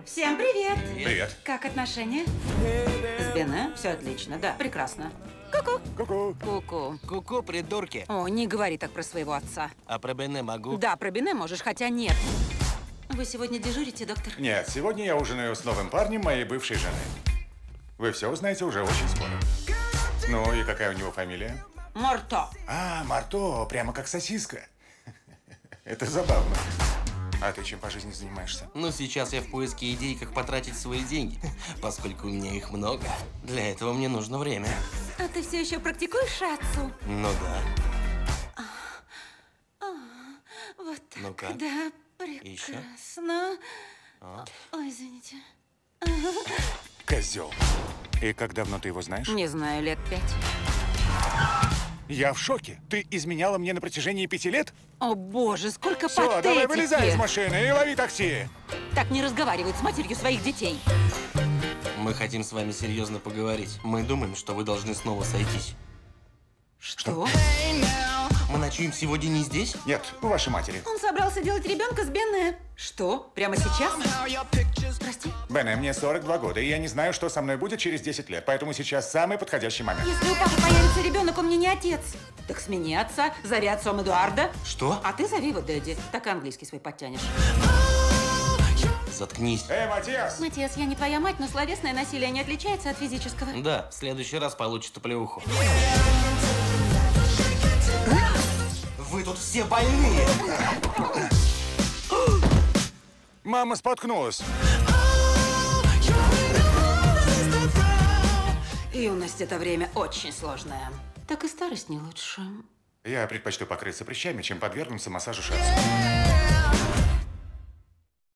Всем привет! Привет. Как отношения? С Бене? Все отлично, да, прекрасно. Ку-ку. Ку-ку. Ку-ку. Ку-ку, придурки. О, не говори так про своего отца. А про Бене могу? Да, про Бене можешь, хотя нет. Вы сегодня дежурите, доктор? Нет, сегодня я ужинаю с новым парнем моей бывшей жены. Вы все узнаете уже очень скоро. Ну и какая у него фамилия? Марто. А, Марто, прямо как сосиска. Это забавно. А ты чем по жизни занимаешься? Ну, сейчас я в поиске идей, как потратить свои деньги, поскольку у меня их много. Для этого мне нужно время. А ты все еще практикуешь шатсу? Ну да. Вот так, Ну как? да, Еще? прекрасно. А? Ой, извините. Козел. И как давно ты его знаешь? Не знаю, лет 5. Я в шоке. Ты изменяла мне на протяжении 5 лет? О боже, сколько Все, патетики! давай вылезай из машины и лови такси. Так не разговаривают с матерью своих детей. Мы хотим с вами серьезно поговорить. Мы думаем, что вы должны снова сойтись. Что? Мы ночуем сегодня не здесь? Нет, у вашей матери. Он собрался делать ребенка с Бене. Что? Прямо сейчас? Прости. Бене, мне 42 года, и я не знаю, что со мной будет через 10 лет, поэтому сейчас самый подходящий момент. Если у папы появится ребенок, он мне не отец. Так смени отца, зови отцом Эдуарда. Что? А ты зови его Дэдди. Так и английский свой подтянешь. Заткнись. Матиас! Матиас, я не твоя мать, но словесное насилие не отличается от физического. Да, в следующий раз получит оплеуху. Вы тут все больные! Мама споткнулась. Юность — это время очень сложное. Так и старость не лучше. Я предпочту покрыться прыщами, чем подвергнуться массажу шерсти.